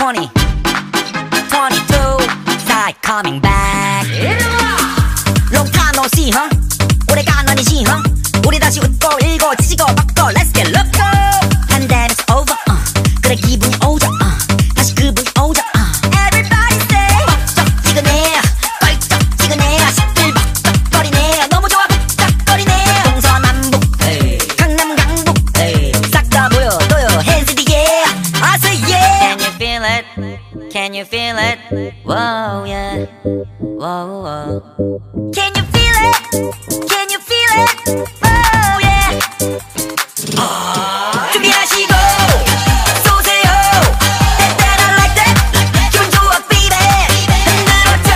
20, 22, start coming back. Long time no see, huh? 오래간 아니지, huh? 우리 다시 웃고 일고 지지고 뻗고 let's get loco. Pandemic's over, 그래 기분이 오죠, 다시 그분이 오죠, Everybody say 쩍쩍지근해, 껄쩍지근해, 시끌벅적거리네. 너무 좋아 벅적거리네. 동서남북, 강남 강북, 싹 다 보여줘요. Hands in the air, I say yeah. Can you feel it? Can you feel it? Whoa yeah, whoa whoa. Can you feel it? Can you feel it? Oh yeah. 준비하시고 쏘세요. That I like that. 기분 좋아 baby. 흔들어줘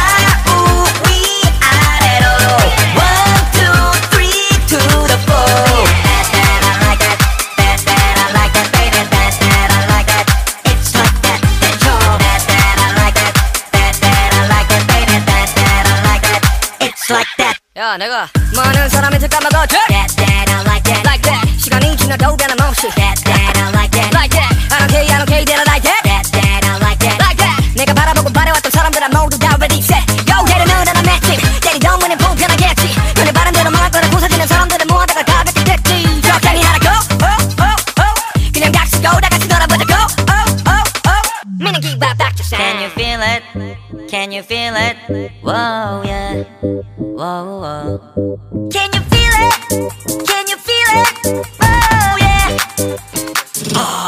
위아래로. 1, 2, 3 to the 4. That I like that. That I like that baby. That I like that. It's like that. That's all. That I like that. That I like that baby. That I like that. It's like that. 야 내가 많은 사람한테 까먹어줘. That I like that. Like that. 시간이 지나도 변함없이. That I like that. Like that. I don't care, I don't care, that I like that. That I like that. Like that. 내가 바라보고 바래왔던 사람들은 모두 다 ready set. Go get it, 너는 안 맷집. 때리던 문은 불편하겠지. 눈에 바람대로 망할 거라 부서지는 사람들은 모아다가 가볍게 됐지. 적당히 하라 go. 그냥 각시고 다 같이 놀아보자고. Meaning keep back to sound. Can you feel it? Can you feel it? Whoa yeah. Whoa whoa. Can you feel it? Can you feel it? Oh yeah.